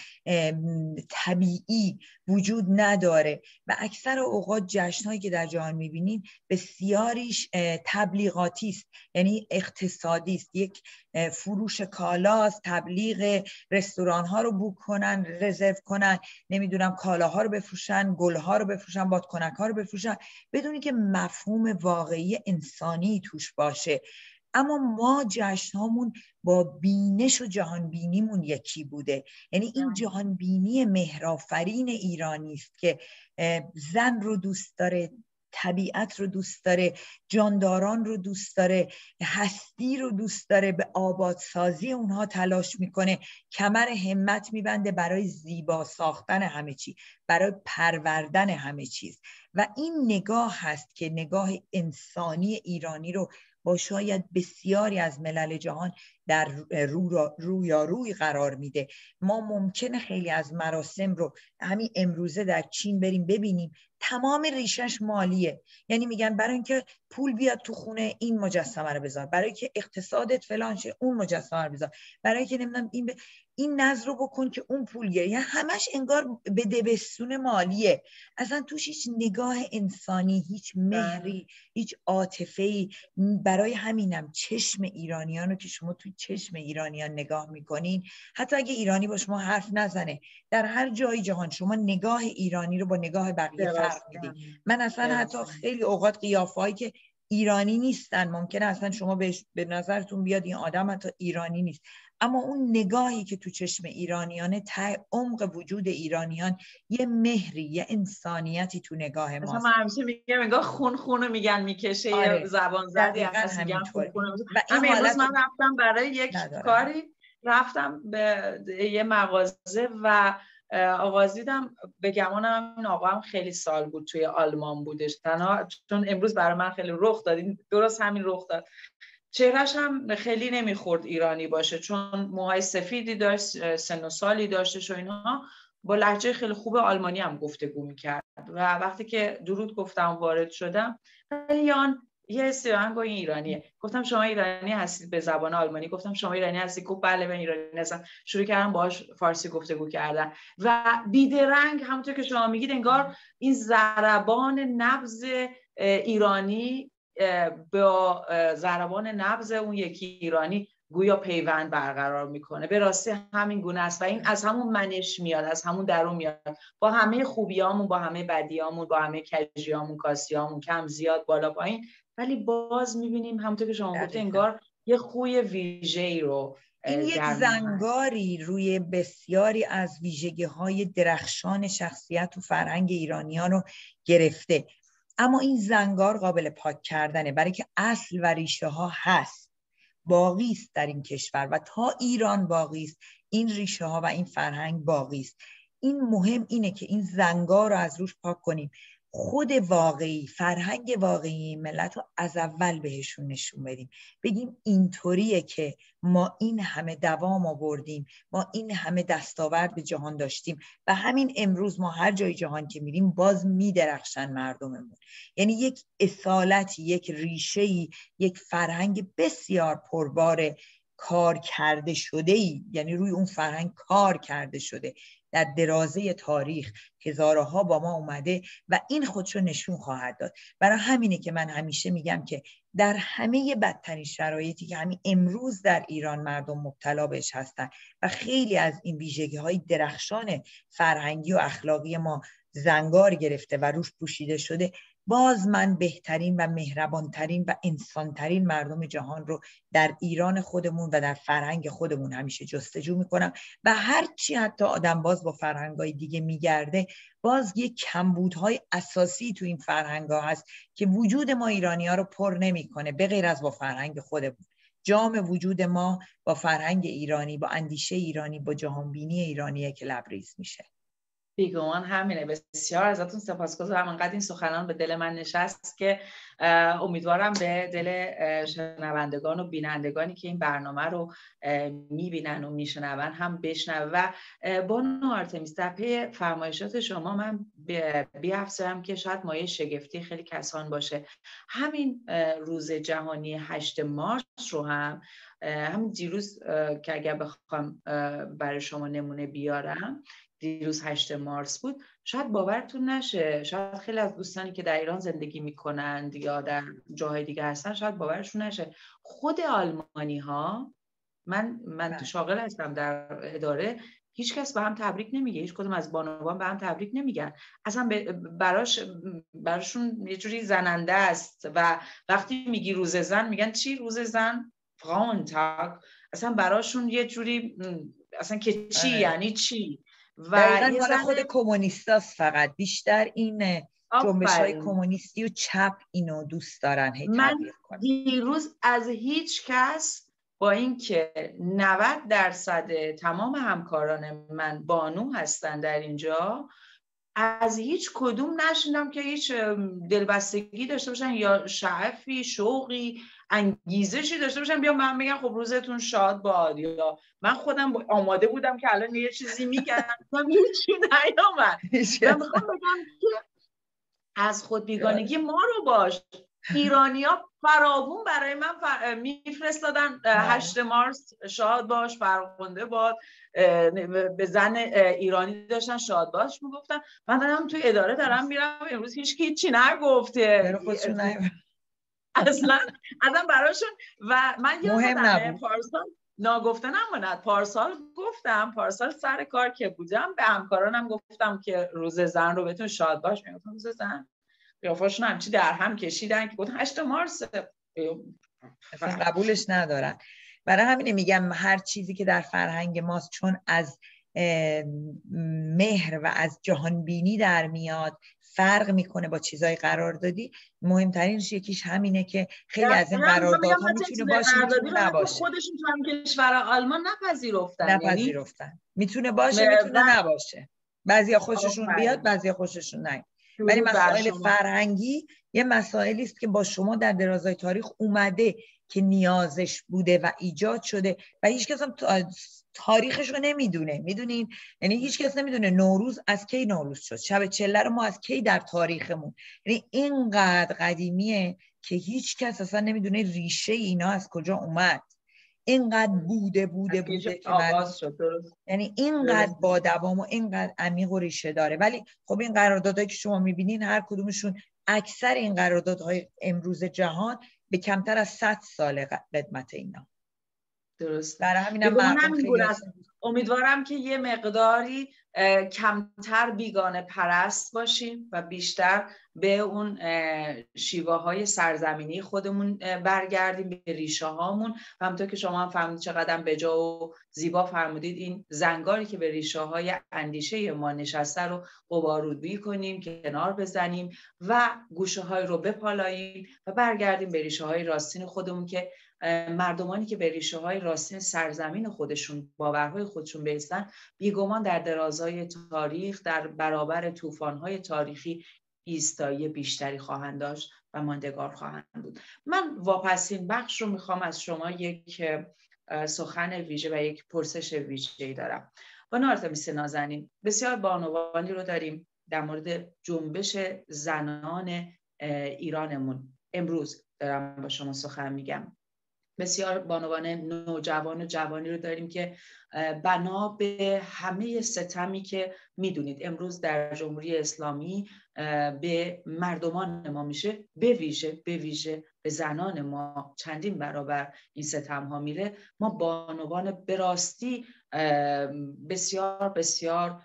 طبیعی وجود نداره و اکثر اوقات جشن‌هایی که در جهان میبینین بسیاریش تبلیغاتی است، یعنی اقتصادی است، یک فروش کالاست، تبلیغ رستوران ها رو بوک کنن، رزرو کنن، نمیدونم کالاها رو بفروشن، گلها رو بفروشن، بادکنک ها رو بفروشن، بدونی که مفهوم واقعی انسانی توش باشه. اما ما جشنهامون با بینش و جهان بینیمون یکی بوده، یعنی این جهان بینی مهرآفرین ایرانی است که زن رو دوست داره، طبیعت رو دوست داره، جانداران رو دوست داره، هستی رو دوست داره، به آبادسازی اونها تلاش میکنه، کمر همت میبنده برای زیبا ساختن همه چی، برای پروردن همه چیز. و این نگاه هست که نگاه انسانی ایرانی رو با شاید بسیاری از ملل جهان در رو رویاروی قرار میده. ما ممکنه خیلی از مراسم رو همین امروزه در چین بریم ببینیم تمام ریشش مالیه. یعنی میگن برای اینکه پول بیاد تو خونه این مجسمه رو بذار، برای اینکه اقتصادت فلان شه اون مجسمه رو بذار، برای اینکه نمیدونم این ب... این نظر رو بکن که اون پول گیره. یعنی همش انگار به دبستون مالیه، اصلا توش هیچ نگاه انسانی، هیچ مهری، هیچ عاطفه‌ای. برای همینم چشم ایرانیان رو که شما توی چشم ایرانیان نگاه میکنین، حتی اگه ایرانی با شما حرف نزنه، در هر جای جهان شما نگاه ایرانی رو با نگاه بقیه فرق میدین. من اصلا حتی خیلی اوقات قیافه‌ای که ایرانی نیستن ممکنه اصلا شما به نظرتون بیاد این آدم حتی ایرانی نیست، اما اون نگاهی که تو چشم ایرانیانه، ته عمق وجود ایرانیان یه مهری، یه انسانیتی تو نگاه ماست. مثلا من همیشه میگم انگار خون خونو میگن میکشه. آره. یه زبان زدی هست میگن خون خونو. همین امروز من رفتم برای یک ندارم. کاری رفتم به یه مغازه و آغاز دیدم، به گمانم این آقا هم خیلی سال بود توی آلمان بودش، تنها چون امروز برای من خیلی رخ داد، درست همین رخ داد. چهرهش هم خیلی نمیخورد ایرانی باشه، چون موهای سفیدی داشت، سن و سالی داشتش و اینها، با لهجه خیلی خوب آلمانی هم گفتگو میکرد و وقتی که درود گفتم وارد شدم، یان یه استیان با این ایرانیه، گفتم شما ایرانی هستید به زبان آلمانی، گفتم شما ایرانی هستید، گفت بله من ایرانی هستم. شروع کردم باهاش فارسی گفتگو کردن و بیدرنگ همونطور که شما میگید انگار این ضربان نبض ایرانی با ضربان نبض اون یکی ایرانی گویا پیوند برقرار میکنه. به راستی همین گونه است و این از همون منش میاد، از همون درون میاد، با همه خوبیامون، با همه بدیامون، با همه کجیامون، کاسیامون، کم زیاد بالا پایین، ولی باز میبینیم همونطور که شما گفته انگار یه خوی ویژه‌ای رو این یک زنگاری روی بسیاری از ویژگی‌های درخشان شخصیت و فرهنگ ایرانیان رو گرفته، اما این زنگار قابل پاک کردنه، برای که اصل و ریشه ها هست، باقی است در این کشور و تا ایران باقی است این ریشه ها و این فرهنگ باقی است. این مهم اینه که این زنگار رو از روش پاک کنیم، خود واقعی، فرهنگ واقعی ملت رو از اول بهشون نشون بدیم، بگیم اینطوریه که ما این همه دوام آوردیم، ما این همه دستاورد به جهان داشتیم و همین امروز ما هر جای جهان که میریم باز میدرخشن مردممون. یعنی یک اصالتی، یک ریشه‌ای، یک فرهنگ بسیار پربار کار کرده شده ای، یعنی روی اون فرهنگ کار کرده شده در درازه تاریخ، هزارها با ما اومده و این خودشو نشون خواهد داد. برای همینه که من همیشه میگم که در همه بدترین شرایطی که همین امروز در ایران مردم مبتلا بهش هستن و خیلی از این ویژگی‌های درخشان فرهنگی و اخلاقی ما زنگار گرفته و روش پوشیده شده، باز من بهترین و مهربانترین و انسانترین مردم جهان رو در ایران خودمون و در فرهنگ خودمون همیشه جستجو میکنم و هرچی حتی آدم باز با فرهنگای دیگه میگرده، باز یک کمبودهای اساسی تو این فرهنگا هست که وجود ما ایرانی ها رو پر نمیکنه، به غیر از با فرهنگ خودمون. جام وجود ما با فرهنگ ایرانی، با اندیشه ایرانی، با جهانبینی ایرانیه که لبریز میشه. بیگمان همینه. بسیار ازتون سپاسگزارم، انقدر این سخنان به دل من نشست که امیدوارم به دل شنوندگان و بینندگانی که این برنامه رو میبینن و میشنون هم بشنوه. و بانو آرتمیس، در پی فرمایشات شما من بیافزایم که شاید مایه شگفتی خیلی کسان باشه، همین روز جهانی هشت مارس رو هم همین دیروز که اگر بخوام برای شما نمونه بیارم، دیروز هشت مارس بود، شاید باورتون نشه، شاید خیلی از دوستانی که در ایران زندگی میکنند یا در جاهای دیگه هستن شاید باورشون نشه، خود آلمانی ها، من من تو شاغل هستم در اداره، هیچ کس به هم تبریک نمیگه، هیچ کدوم از بانوان به هم تبریک نمیگن، اصلا براش براشون یه جوری زننده است و وقتی میگی روز زن میگن چی روز زن؟ فرانتاگ، اصلا براشون یه جوری اصلا که چی یعنی چی. و دقیقاً مال خود کمونیستاست، فقط بیشتر این جنبش‌های کمونیستی و چپ اینو دوست دارن هی تعبیر کنن. من دیروز از هیچ کس، با اینکه نود درصد تمام همکاران من بانو هستن در اینجا، از هیچ کدوم نشنیدم که هیچ دلبستگی داشته باشن یا شعفی، شوقی، انگیزشی داشته باشم بیام من بگم خب روزتون شاد باد، یا من خودم آماده بودم که الان یه چیزی میگم من هیچی نیامد و میخوام بگم که از خود بیگانگی ما رو باش. ایرانی‌ها فراوون برای من فر... میفرستادن هشت مارس شاد باش، فرخنده باد، به زن ایرانی داشتن شاد باش میگفتن. من دارم توی اداره دارم میرم امروز هیچ کی چی نگفته اصلا اصلا براشون. و من یادمه پارسال ناگفته نماند، پارسال گفتم، پارسال سر کار که بودم به همکارانم گفتم که روز زن رو بهتون شاد باش میگفتم. روز زن قیافاشون همچی در هم کشیدن که گفتن هشت مارس، اصلا قبولش ندارن. برای همین میگم هر چیزی که در فرهنگ ماست چون از مهر و از جهان بینی در میاد فرق میکنه با چیزای قراردادی. مهمترینش یکیش همینه که خیلی از این قراردادها میتونه باشه میتونه نباشه. خودشون تو هم کشور آلمان نپذیرفتن نپذیرفتن یعنی... میتونه باشه میتونه و... نباشه. بعضیا خوششون بیاد بعضیا خوششون نیاد. ولی مسائل فرهنگی یه مسائلی است که با شما در درازای تاریخ اومده که نیازش بوده و ایجاد شده و هیچ کس هم تاریخش رو نمیدونه. میدونین یعنی هیچ کس نمیدونه نوروز از کی نوروز شد، شب چله رو ما از کی در تاریخمون، یعنی اینقدر قدیمیه که هیچ کس اصلا نمیدونه ریشه اینا از کجا اومد. اینقدر بوده بوده بوده که آغاز شد. یعنی اینقدر با دوام و اینقدر عمیق و ریشه داره. ولی خب این قراردادهایی که شما میبینین هر کدومشون، اکثر این قراردادهای امروز جهان به کمتر از صد سال قدمت اینا. درست. برای همینم مردم خیلی امیدوارم که یه مقداری کمتر بیگانه پرست باشیم و بیشتر به اون شیوه های سرزمینی خودمون برگردیم، به ریشه هامون. و همونطور که شما هم فهمید چقدر بجا و زیبا فرمودید، این زنگاری که به ریشه های اندیشه ما نشسته رو غبارآلود کنیم، کنار بزنیم و گوشه های رو بپالاییم و برگردیم به ریشه های راستین خودمون که مردمانی که به ریشه های راستین سرزمین خودشون، باورهای خودشون بیستن، بیگمان در درازای تاریخ در برابر طوفان‌های تاریخی ایستایی بیشتری خواهند داشت و ماندگار خواهند بود. من واپسین بخش رو میخوام از شما یک سخن ویژه و یک پرسش ویژه‌ای دارم. بانو آرتمیس نازنین، بسیار بانوانی رو داریم در مورد جنبش زنان ایرانمون. امروز دارم با شما سخن میگم. بسیار بانوان نوجوان و جوانی رو داریم که بنا به همه ستمی که میدونید امروز در جمهوری اسلامی به مردمان ما میشه، به ویژه به ویژه به زنان ما چندین برابر این ستم ها میره. ما بانوان به راستی بسیار بسیار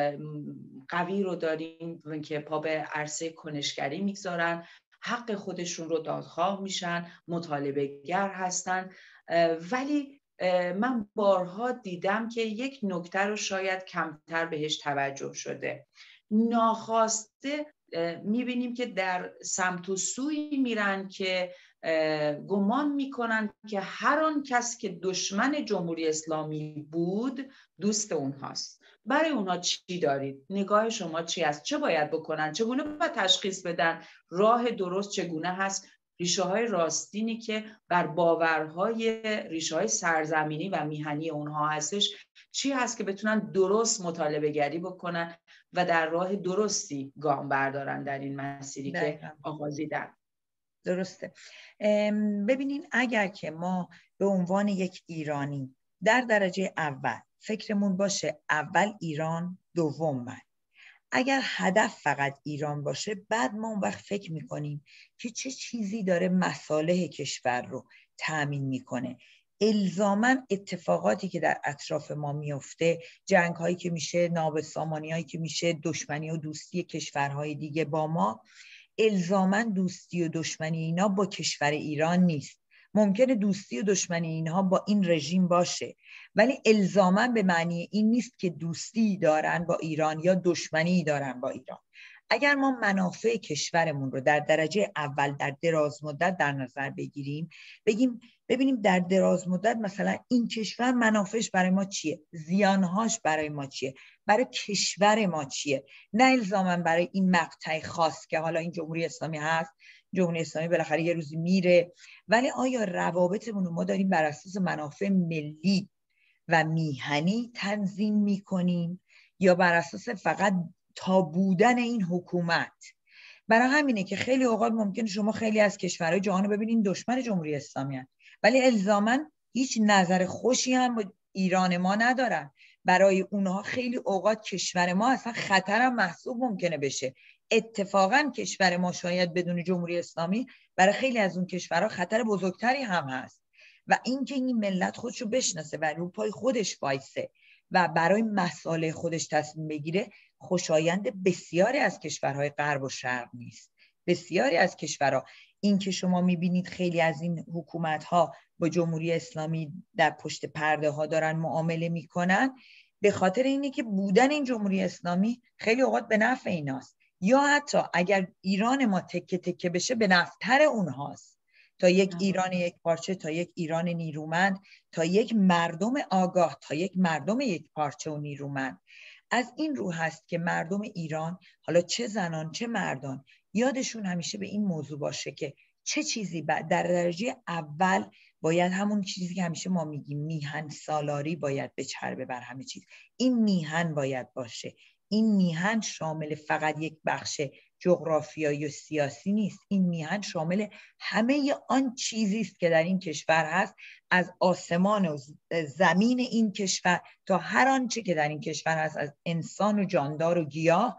قوی رو داریم که پا به عرصه کنشگری میگذارن، حق خودشون رو دادخواه میشن، مطالبه گر هستن. ولی من بارها دیدم که یک نکته رو شاید کمتر بهش توجه شده. ناخواسته میبینیم که در سمت و سوی میرن که گمان میکنن که هر آن کس که دشمن جمهوری اسلامی بود دوست اونهاست. برای اونها چی دارید؟ نگاه شما چی است؟ چه باید بکنن؟ چگونه باید تشخیص بدن؟ راه درست چگونه هست؟ ریشه های راستینی که بر باورهای ریشه های سرزمینی و میهنی اونها هستش چی هست که بتونن درست مطالبه گری بکنن و در راه درستی گام بردارن در این مسیری که آغازیدن؟ درسته. ببینین اگر که ما به عنوان یک ایرانی در درجه اول فکرمون باشه اول ایران دوم من، اگر هدف فقط ایران باشه بعد ما اون وقت فکر میکنیم که چه چیزی داره مصالح کشور رو تأمین میکنه. الزاماً اتفاقاتی که در اطراف ما میفته، جنگ هایی که میشه، نابسامانی هایی که میشه، دشمنی و دوستی کشورهای دیگه با ما، الزاماً دوستی و دشمنی اینا با کشور ایران نیست. ممکنه دوستی و دشمنی اینها با این رژیم باشه ولی الزاماً به معنی این نیست که دوستی دارن با ایران یا دشمنی دارن با ایران. اگر ما منافع کشورمون رو در درجه اول در دراز مدت در نظر بگیریم، بگیم ببینیم در دراز مدت مثلا این کشور منافعش برای ما چیه، زیانهاش برای ما چیه، برای کشور ما چیه، نه الزاماً برای این مقطع خاص که حالا این جمهوری اسلامی هست جمهوری اسلامی بالاخره یه روزی میره، ولی آیا روابطمون رو ما داریم بر اساس منافع ملی و میهنی تنظیم میکنیم یا بر اساس فقط تا بودن این حکومت؟ برای همینه که خیلی اوقات ممکنه شما خیلی از کشورهای جهان رو ببینین دشمن جمهوری اسلامی هستند، ولی الزاماً هیچ نظر خوشی هم با ایران ما ندارن. برای اونها خیلی اوقات کشور ما اصلا خطر هم محسوب ممکنه بشه. اتفاقاً کشور ما شاید بدون جمهوری اسلامی برای خیلی از اون کشورها خطر بزرگتری هم هست و اینکه این ملت خودشو بشناسه و رو پای خودش وایسه و برای مصالح خودش تصمیم بگیره خوشایند بسیاری از کشورهای غرب و شرق نیست. بسیاری از کشورها، این که شما میبینید خیلی از این حکومت‌ها با جمهوری اسلامی در پشت پرده ها دارن معامله میکنن، به خاطر اینه که بودن این جمهوری اسلامی خیلی اوقات به نفع ایناست، یا حتی اگر ایران ما تکه تکه بشه به نفع‌تر اونهاست، تا یک ایران یک پارچه، تا یک ایران نیرومند، تا یک مردم آگاه، تا یک مردم یک پارچه و نیرومند. از این رو هست که مردم ایران، حالا چه زنان چه مردان، یادشون همیشه به این موضوع باشه که چه چیزی در درجه اول باید همون چیزی که همیشه ما میگیم میهن سالاری باید بچربه بر همه چیز. این میهن باید باشه. این میهن شامل فقط یک بخش جغرافیایی و سیاسی نیست. این میهن شامل همه آن چیزی است که در این کشور هست، از آسمان و زمین این کشور تا هر آنچه که در این کشور هست، از انسان و جاندار و گیاه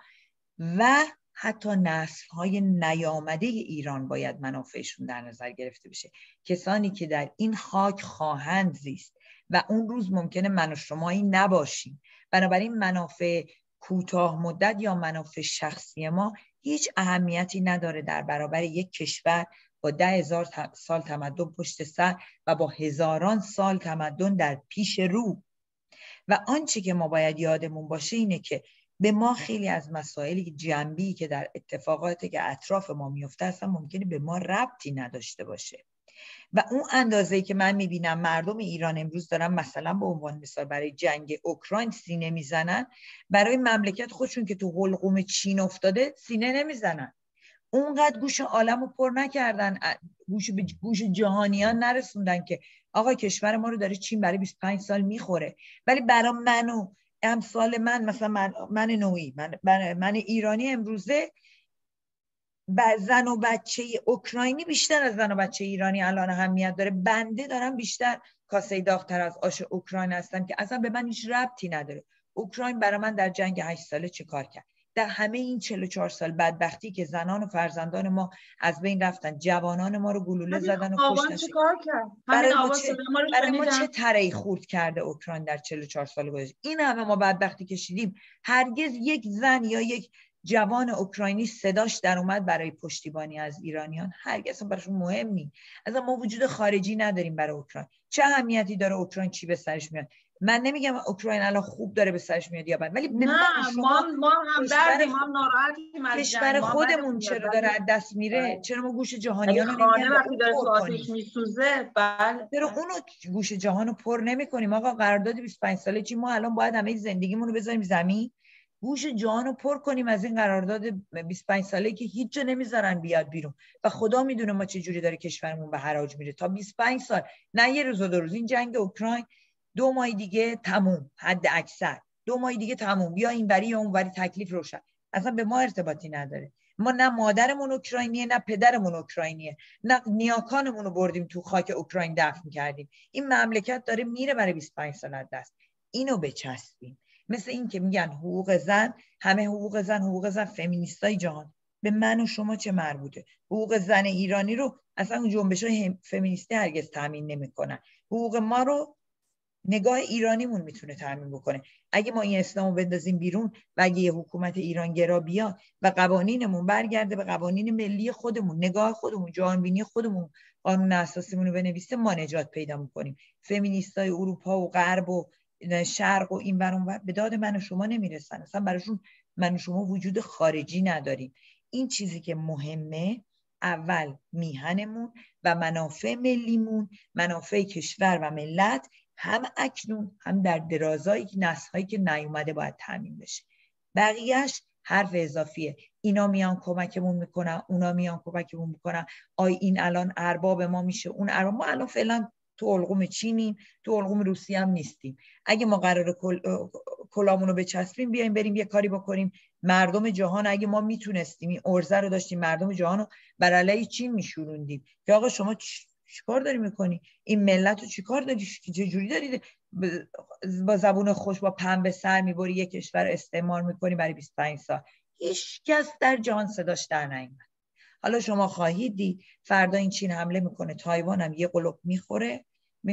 و حتی نسل‌های نیامده ایران باید منافعشون در نظر گرفته بشه. کسانی که در این خاک خواهند زیست و اون روز ممکنه من و شمایی نباشیم. بنابراین منافع کوتاه مدت یا منافع شخصی ما هیچ اهمیتی نداره در برابر یک کشور با ده هزار سال تمدن پشت سر و با هزاران سال تمدن در پیش رو. و آنچه که ما باید یادمون باشه اینه که به ما خیلی از مسائلی جنبی که در اتفاقاتی که اطراف ما میفته اصلا ممکنه به ما ربطی نداشته باشه. و اون اندازه‌ای که من میبینم مردم ایران امروز دارن مثلا به عنوان مثال برای جنگ اوکراین سینه میزنن، برای مملکت خودشون که تو حلقوم چین افتاده سینه نمیزنن. اونقدر گوش عالمو پر نکردن، گوش به گوش جهانیان نرسوندن که آقا کشور ما رو داره چین برای بیست و پنج سال میخوره. ولی برای منو امثال من، مثلا من, من نوعی من, من ایرانی امروزه، زن و بچه اوکراینی بیشتر از زن و بچه ایرانی الان اهمیت داره. بنده دارم بیشتر کاسه داغ‌تر از آش اوکراین هستم که اصلا به من هیچ ربطی نداره. اوکراین برای من در جنگ هشت ساله چه کار کرد؟ در همه این چهل و چهار سال بدبختی که زنان و فرزندان ما از بین رفتن، جوانان ما رو گلوله زدن و کشتن، چه کار کرد؟ برای ما چه برای ما چه تره‌ای خورد کرده اوکراین در چهل و چهار سال گذشته؟ این همه ما بدبختی کشیدیم، هرگز یک زن یا یک جوان اوکراینی صداش در اومد برای پشتیبانی از ایرانیان؟ هرگز براشون مهم نیست. اصلا ما وجود خارجی نداریم برای اوکراین. چه اهمیتی داره اوکراین چی به سرش میاد؟ من نمیگم اوکراین الان خوب داره به سرش میاد یا بد، ولی به من ما ما هم دردیم، ما هم ناراحتیم از کشور خودمون چرا داره از دست میره؟ چرا ما گوش جهانیان رو خانه وقتی داره تو آتش میسوزه؟ بله، چرا اونو گوش جهانو پر نمی‌کنیم؟ آقا قرارداد بیست و پنج ساله چی؟ ما الان باید همه زندگیمون رو بذاریم زمین، گوش جهانو پر کنیم از این قرارداد بیست و پنج ساله که هیچ جا نمیذارن بیاد بیرون و خدا میدونه ما چه جوری داره کشورمون به حراج میره تا بیست و پنج سال. نه یه روز و دو روز. این جنگ اوکراین دو ماه دیگه تموم، حد اکثر دو ماه دیگه تموم، یا اینوری یا اونوری تکلیف روشن. اصلا به ما ارتباطی نداره. ما نه مادرمون اوکراینیه، نه پدرمون اوکراینیه، نه نیاکانمون رو بردیم تو خاک اوکراین دفن کردیم. این مملکت داره میره برای بیست و پنج سال از دست. اینو بچسبیم. مثل این که میگن حقوق زن، همه حقوق زن حقوق زن، فمینیستای جهان، به من و شما چه مربوطه؟ حقوق زن ایرانی رو اصلا اون جنبش‌های فمینیستی هرگز تامین نمی‌کنن. حقوق ما رو نگاه ایرانیمون میتونه تامین بکنه. اگه ما این اسلامو بندازیم بیرون و اگه یه حکومت ایرانگرا بیاد و قوانینمون برگرده به قوانین ملی خودمون، نگاه خودمون، جهانبینی خودمون، قانون اساسیمون رو بنویسه، ما نجات پیدا میکنیم. فمینیستای اروپا و غرب و شرق و این ور اون ور به داد من و شما نمیرسن. اصلا براشون من و شما وجود خارجی نداریم. این چیزی که مهمه، اول میهنمون و منافع ملیمون، منافع کشور و ملت، هم اکنون هم در درازای نسل‌هایی که نیومده باید تامین بشه. بقیهش حرف اضافیه. اینا میان کمکمون میکنن، اونا میان کمکمون میکنن، آی این الان ارباب ما میشه، اون ارباب. ما الان فعلا تو القوم چینیم، تو القوم روسیه هم نیستیم. اگه ما قراره کل... کلامونو بچسبیم بیایم بریم یه کاری بکنیم، مردم جهان اگه ما میتونستیم این ارزه رو داشتیم مردم جهانو بر علیه چین میشوروندیم که آقا شما چیکار داری میکنی؟ این ملت رو چیکار داری؟ چه جوری داری با زبون خوش با پنبه سر میبری یک کشور استعمار میکنی برای بیست و پنج سال؟ هیچ کس در جهان صداش در نیامد. حالا شما خواهید دید فردا این چین حمله میکنه، تایوان هم یه قلوب میخوره،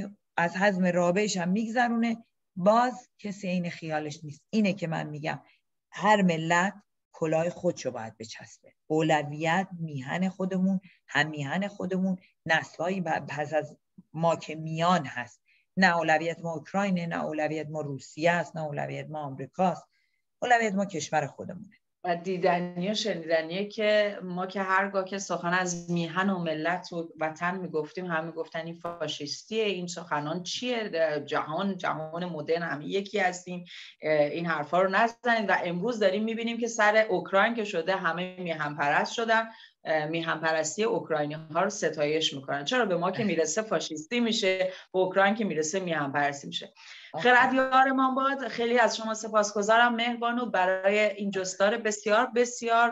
از حزم رابعش هم میگذرونه، باز کسی این خیالش نیست. اینه که من میگم هر ملت کلاه خودشو باید بچسبه. اولویت میهن خودمون، هم میهن خودمون، نسل‌های پس از ما که میان هست. نه اولویت ما اوکراینه، نه اولویت ما روسیه است، نه اولویت ما آمریکاست. اولویت ما کشور خودمونه. و دیدنی و شنیدنیه که ما که هرگاه که سخن از میهن و ملت و وطن میگفتیم همه میگفتن این فاشیستیه، این سخنان چیه، جهان جهان مدرن همه یکی هستیم، این حرفا رو نزنید. و امروز داریم میبینیم که سر اوکراین که شده همه میهن پرست شدن، میهن پرستی اوکراینی ها رو ستایش میکنن. چرا به ما که میرسه فاشیستی میشه، به اوکراین که میرسه میهن پرستی میشه. خرد یارمان باد. خیلی از شما سپاسگزارم مهربانو برای این جستار بسیار بسیار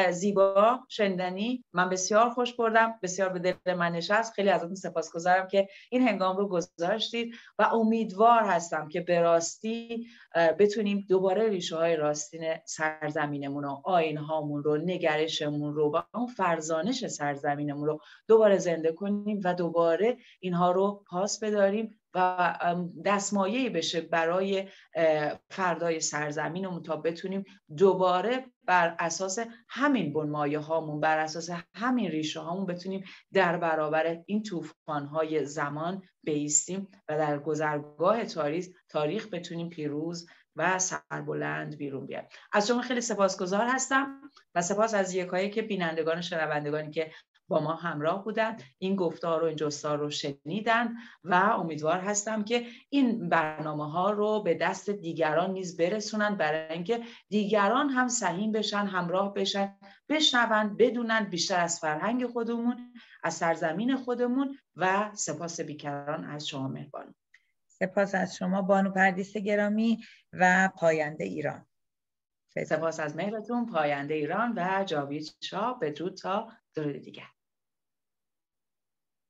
زیبا شنیدنی. من بسیار خوش بردم، بسیار به دل من نشست. خیلی ازتون سپاسگزارم که این هنگام رو گذاشتید و امیدوار هستم که به راستی بتونیم دوباره ریشه های راستین سرزمینمون و آیین هامون رو، نگرشمون رو و اون فرزانش سرزمینمون رو دوباره زنده کنیم و دوباره اینها رو پاس بداریم و دستمایه‌ای بشه برای فردای سرزمینمون تا بتونیم دوباره بر اساس همین بنمایه هامون، بر اساس همین ریشه هامون بتونیم در برابر این طوفان‌های زمان بایستیم و در گذرگاه تاریخ تاریخ بتونیم پیروز و سربلند بیرون بیایم. از شما خیلی سپاسگزار هستم و سپاس از یکایی که بینندگان و شنوندگانی که با ما همراه بودن، این گفتار و این جستار رو شنیدن و امیدوار هستم که این برنامه ها رو به دست دیگران نیز برسونن، برای اینکه دیگران هم سهیم بشن، همراه بشن، بشنون، بدونن بیشتر از فرهنگ خودمون، از سرزمین خودمون. و سپاس بیکران از شما مهربان. سپاس از شما بانو پردیس گرامی و پاینده ایران. سپاس از مهرتون. پاینده ایران و جاوید شاه. بدرود تا درود دیگر.